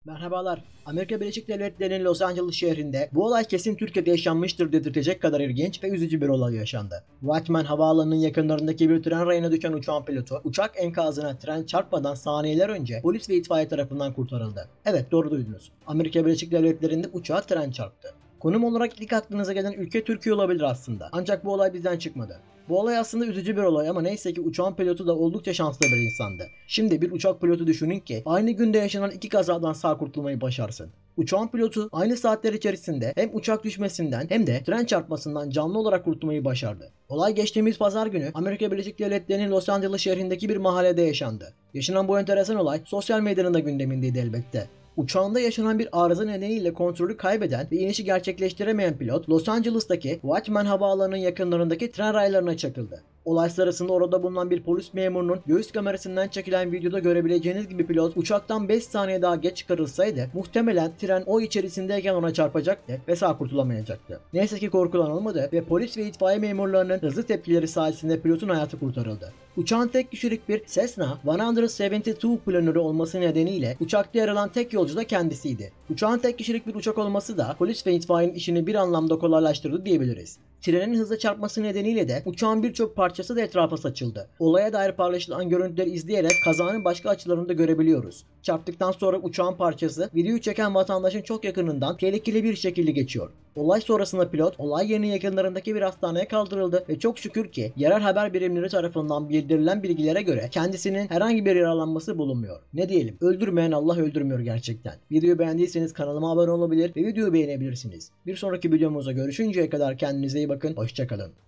Merhabalar. Amerika Birleşik Devletleri'nin Los Angeles şehrinde bu olay kesin Türkiye'de yaşanmıştır dedirtecek kadar ilginç ve üzücü bir olay yaşandı. Whiteman Havaalanı'nın yakınlarındaki bir tren rayına düşen uçağın pilotu uçak enkazına tren çarpmadan saniyeler önce polis ve itfaiye tarafından kurtarıldı. Evet, doğru duydunuz. Amerika Birleşik Devletleri'nde uçağa tren çarptı. Konum olarak ilk aklınıza gelen ülke Türkiye olabilir aslında. Ancak bu olay bizden çıkmadı. Bu olay aslında üzücü bir olay ama neyse ki uçağın pilotu da oldukça şanslı bir insandı. Şimdi bir uçak pilotu düşünün ki aynı günde yaşanan iki kazadan sağ kurtulmayı başarsın. Uçağın pilotu aynı saatler içerisinde hem uçak düşmesinden hem de tren çarpmasından canlı olarak kurtulmayı başardı. Olay geçtiğimiz pazar günü Amerika Birleşik Devletleri'nin Los Angeles şehrindeki bir mahallede yaşandı. Yaşanan bu enteresan olay sosyal medyanın da gündemindeydi elbette. Uçağında yaşanan bir arıza nedeniyle kontrolü kaybeden ve inişi gerçekleştiremeyen pilot Los Angeles'taki Whiteman Havaalanı'nın yakınlarındaki tren raylarına çakıldı. Olay sırasında orada bulunan bir polis memurunun göğüs kamerasından çekilen videoda görebileceğiniz gibi pilot uçaktan 5 saniye daha geç çıkarılsaydı muhtemelen tren o içerisindeyken ona çarpacaktı ve sağ kurtulamayacaktı. Neyse ki korkulan olmadı ve polis ve itfaiye memurlarının hızlı tepkileri sayesinde pilotun hayatı kurtarıldı. Uçağın tek kişilik bir Cessna 172 planörü olması nedeniyle uçakta yer alan tek yolcu da kendisiydi. Uçağın tek kişilik bir uçak olması da polis ve itfaiyenin işini bir anlamda kolaylaştırdı diyebiliriz. Trenin hızla çarpması nedeniyle de uçağın birçok parçası da etrafa saçıldı. Olaya dair paylaşılan görüntüleri izleyerek kazanın başka açılarını da görebiliyoruz. Çarptıktan sonra uçağın parçası videoyu çeken vatandaşın çok yakınından tehlikeli bir şekilde geçiyor. Olay sonrasında pilot olay yerinin yakınlarındaki bir hastaneye kaldırıldı ve çok şükür ki yerel haber birimleri tarafından bildirilen bilgilere göre kendisinin herhangi bir yaralanması bulunmuyor. Ne diyelim, öldürmeyen Allah öldürmüyor gerçekten. Videoyu beğendiyseniz kanalıma abone olabilir ve videoyu beğenebilirsiniz. Bir sonraki videomuzda görüşünceye kadar kendinize iyi bakın, hoşça kalın.